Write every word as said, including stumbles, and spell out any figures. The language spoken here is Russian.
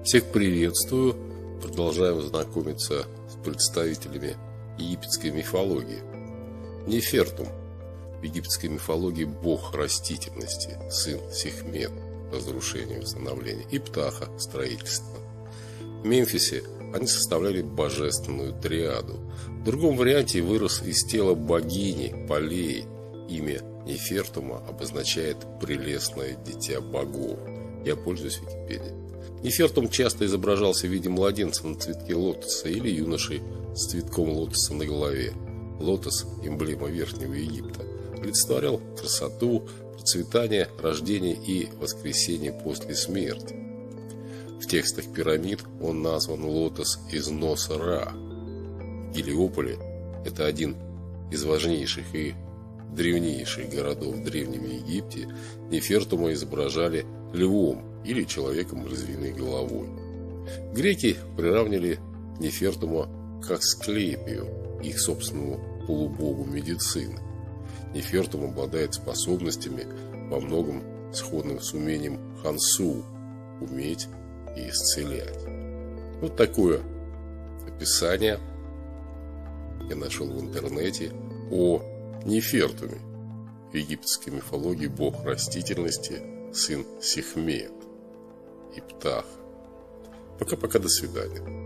Всех приветствую. Продолжаем знакомиться с представителями египетской мифологии. Нефертум. В египетской мифологии бог растительности, сын Сехмет, разрушение и восстановление, и Птаха, строительство. В Мемфисе они составляли божественную триаду. В другом варианте вырос из тела богини Полей. Имя Нефертума обозначает «прелестное дитя богов». Я пользуюсь Википедией. Нефертум часто изображался в виде младенца на цветке лотоса или юноши с цветком лотоса на голове. Лотос – эмблема Верхнего Египта. Олицетворял красоту, процветание, рождение и воскресение после смерти. В текстах пирамид он назван лотос из носа Ра. В Гелиополе – это один из важнейших и древнейших городов в Древнем Египте. Нефертума изображали львом или человеком с львиной головой. Греки приравнивали Нефертума к Асклепию, их собственному полубогу медицины. Нефертум обладает способностями, во многом сходным с умением Хансу – уметь и исцелять. Вот такое описание я нашел в интернете о Нефертуме. В египетской мифологии бог растительности, сын Сехмет и Птаха. Пока-пока, до свидания.